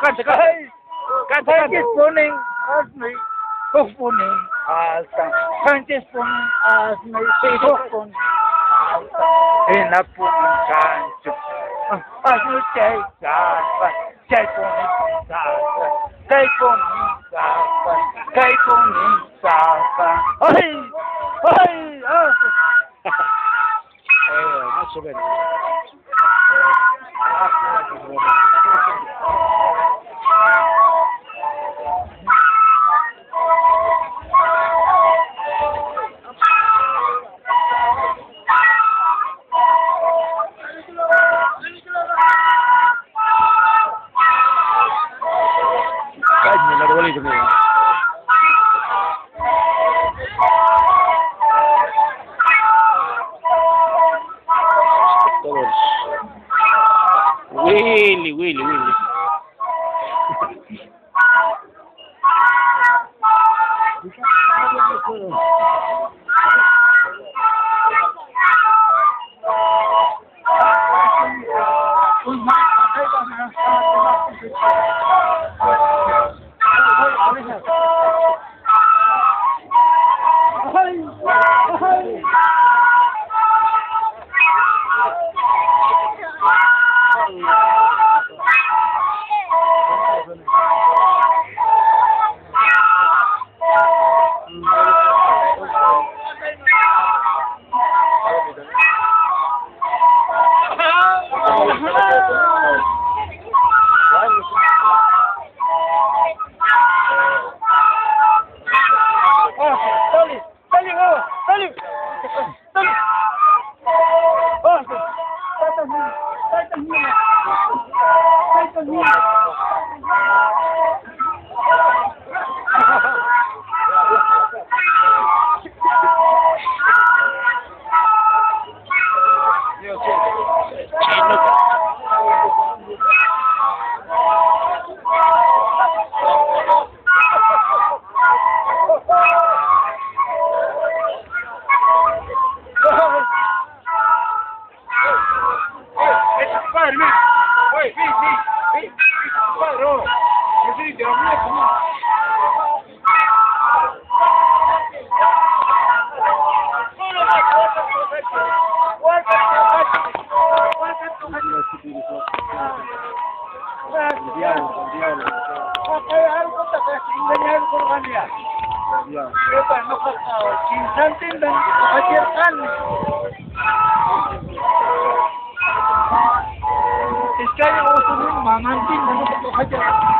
Canta. Punning as me, punning alta. Cantis punning as me, punning alta. In a punning canto, as no chay punning sapa, chay punning sapa. Ay, Más o menos. Caña, el arbolito, mira. Todos. Willy. Mamantin,